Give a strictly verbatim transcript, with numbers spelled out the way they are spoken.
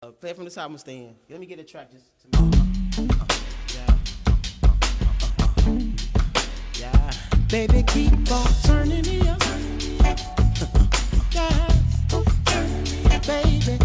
Uh, play it from the top, I'm staying. Let me get a track just to make uh, uh, yeah. Uh, uh, uh, yeah. Baby, keep on turning me up. Yeah. Turn me up, baby.